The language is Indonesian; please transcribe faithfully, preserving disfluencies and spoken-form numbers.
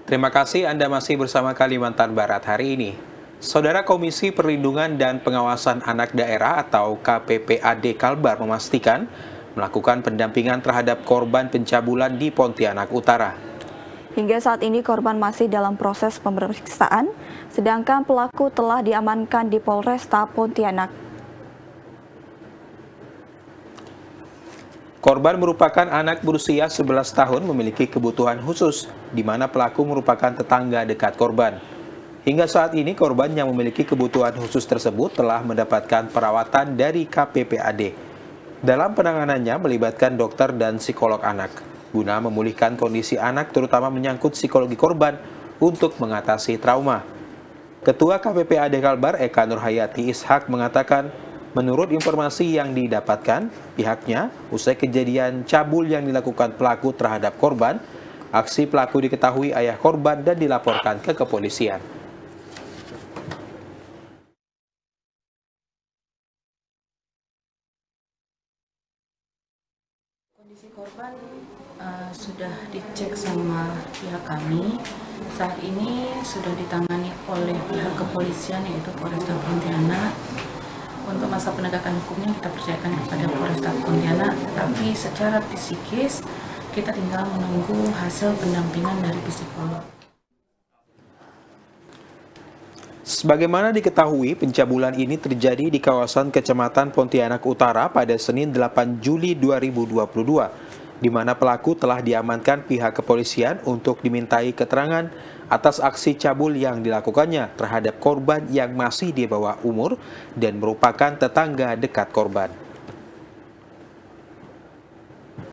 Terima kasih Anda masih bersama Kalimantan Barat hari ini. Saudara Komisi Perlindungan dan Pengawasan Anak Daerah atau K P P A D Kalbar memastikan melakukan pendampingan terhadap korban pencabulan di Pontianak Utara. Hingga saat ini korban masih dalam proses pemeriksaan, sedangkan pelaku telah diamankan di Polresta Pontianak. Korban merupakan anak berusia sebelas tahun memiliki kebutuhan khusus, di mana pelaku merupakan tetangga dekat korban. Hingga saat ini korban yang memiliki kebutuhan khusus tersebut telah mendapatkan perawatan dari K P P A D. Dalam penanganannya melibatkan dokter dan psikolog anak, guna memulihkan kondisi anak terutama menyangkut psikologi korban untuk mengatasi trauma. Ketua K P P A D Kalbar Eka Nurhayati Ishak mengatakan, menurut informasi yang didapatkan, pihaknya usai kejadian cabul yang dilakukan pelaku terhadap korban, aksi pelaku diketahui ayah korban dan dilaporkan ke kepolisian. Kondisi korban uh, sudah dicek sama pihak kami. Saat ini sudah ditangani oleh pihak kepolisian yaitu Polresta Pontianak. Untuk masa penegakan hukumnya kita percayakan kepada Polresta Pontianak, tapi secara psikis kita tinggal menunggu hasil pendampingan dari psikolog. Sebagaimana diketahui, pencabulan ini terjadi di kawasan Kecamatan Pontianak Utara pada Senin delapan Juli dua ribu dua puluh dua, di mana pelaku telah diamankan pihak kepolisian untuk dimintai keterangan atas aksi cabul yang dilakukannya terhadap korban yang masih di bawah umur dan merupakan tetangga dekat korban.